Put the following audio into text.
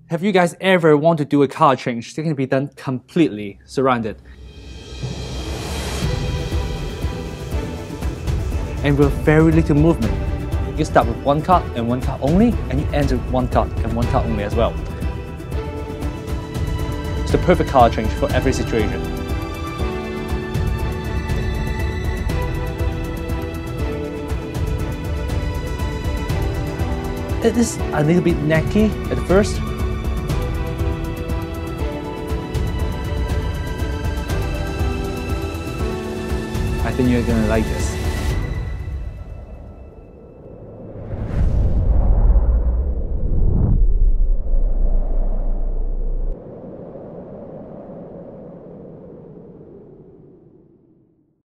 Have you guys ever want to do a color change that can be done completely surrounded? And with very little movement. You start with one card and one card only, and you end with one card and one card only as well. It's the perfect color change for every situation. It is a little bit necky at first. I think you're gonna like this.